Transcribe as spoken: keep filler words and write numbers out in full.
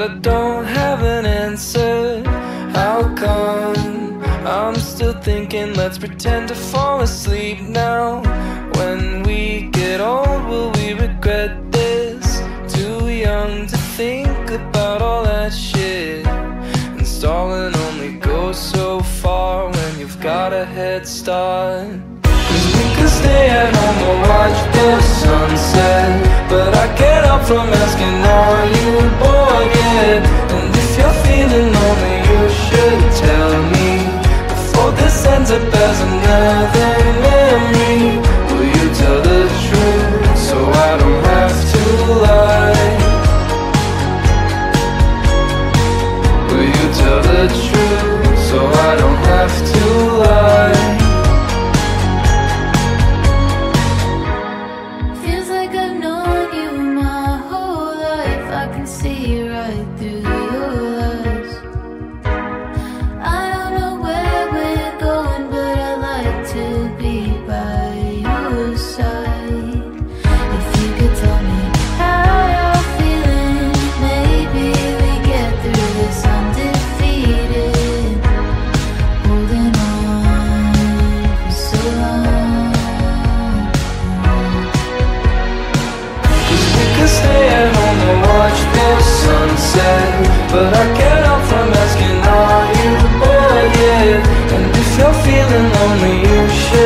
I don't have an answer. How come I'm still thinking let's pretend to fall asleep now? When we get old, will we regret this? Too young to think about all that shit. And stalling only goes so far when you've got a head start. Cause we could stay at home or watch the sunset, but I can't help from asking, are you bored yet? And if you're feeling lonely, you should tell me before this ends up as another memory. Will you tell the truth so I don't have to lie? Will you tell the truth so I don't have to lie? Feels like I've known you my whole life. I can see right through your lies. I don't know where we're going, but I like to be by your side. If you could tell me how you're feeling, maybe we get through this undefeated. Holding on for so long. Cause we could stay at home and watch the sunset, but I can't help from asking, are you bored yet? And if you're feeling lonely, you should